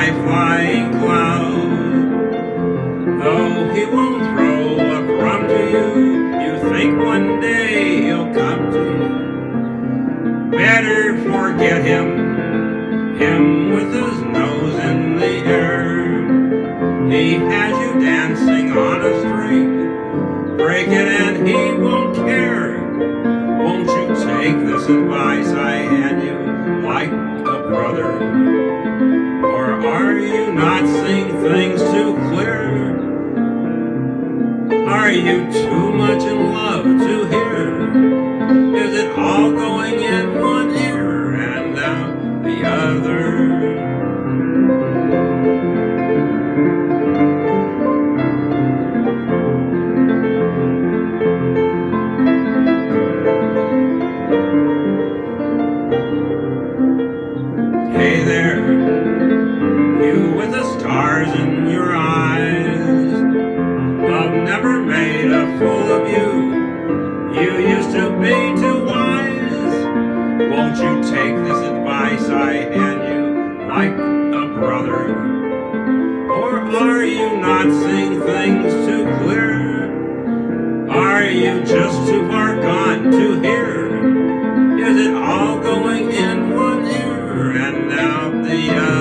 high flying cloud. Though he won't throw a crumb to you, you think one day he'll come to you. Better forget him with his nose in the air. He has you dancing on a string, break it and he won't care. Won't you take this advice I hand you like a brother? Or are you not seeing things too clear? Are you too much in love to hear? Is it all going in one ear and out the other? Hey there, you with the stars in your eyes. Love never made a fool of you. You used to be too wise. Won't you take this advice I hand you like a brother? Or are you not seeing things too clear? Are you just too far gone to hear? Is it all going in one ear and out the other?